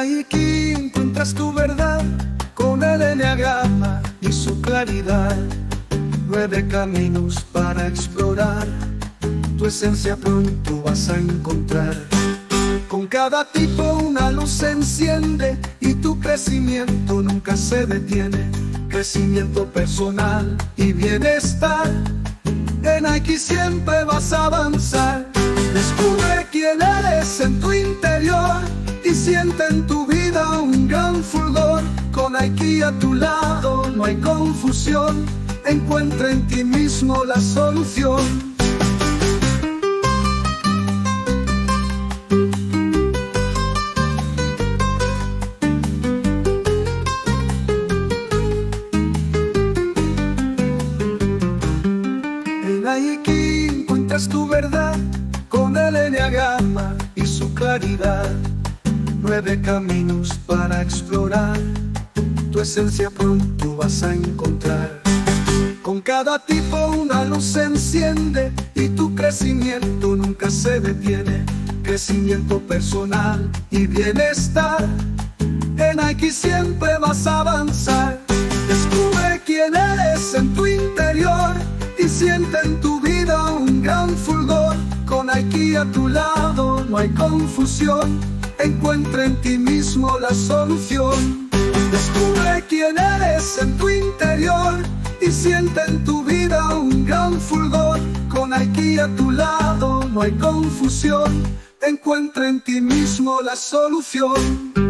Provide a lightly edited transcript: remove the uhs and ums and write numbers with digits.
Aquí encuentras tu verdad con el eneagrama y su claridad. 9 caminos para explorar, tu esencia pronto vas a encontrar. Con cada tipo una luz se enciende y tu crecimiento nunca se detiene. Crecimiento personal y bienestar, en Aquí siempre vas a avanzar. Descubre quién eres en tu interior y siente en tu vida un gran fulgor. Con Aquí a tu lado no hay confusión, encuentra en ti mismo la solución. Aquí encuentras tu verdad con el eneagrama y su claridad. 9 caminos para explorar, tu esencia pronto vas a encontrar. Con cada tipo una luz se enciende y tu crecimiento nunca se detiene. Crecimiento personal y bienestar, en Aquí siempre vas a avanzar. Descubre quién eres en tu interior y siente en tu vida un gran fulgor. Con Aquí a tu lado no hay confusión, encuentra en ti mismo la solución. Descubre quién eres en tu interior y siente en tu vida un gran fulgor. Con Aquí a tu lado no hay confusión, encuentra en ti mismo la solución.